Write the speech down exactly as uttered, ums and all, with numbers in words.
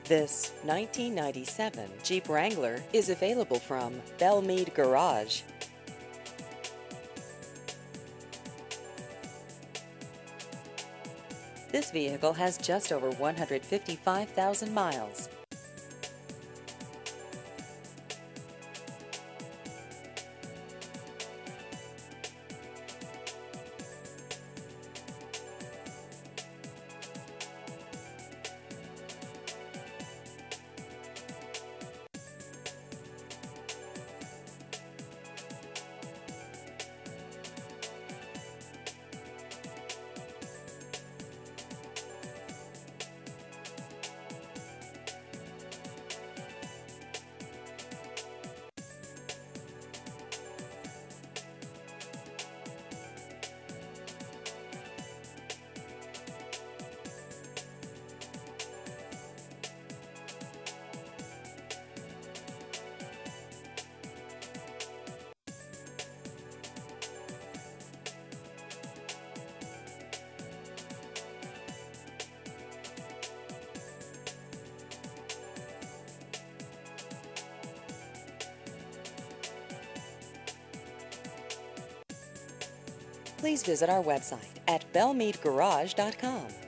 This nineteen ninety-seven Jeep Wrangler is available from Belmead Garage. This vehicle has just over one hundred fifty-five thousand miles. Please visit our website at belmead garage dot com.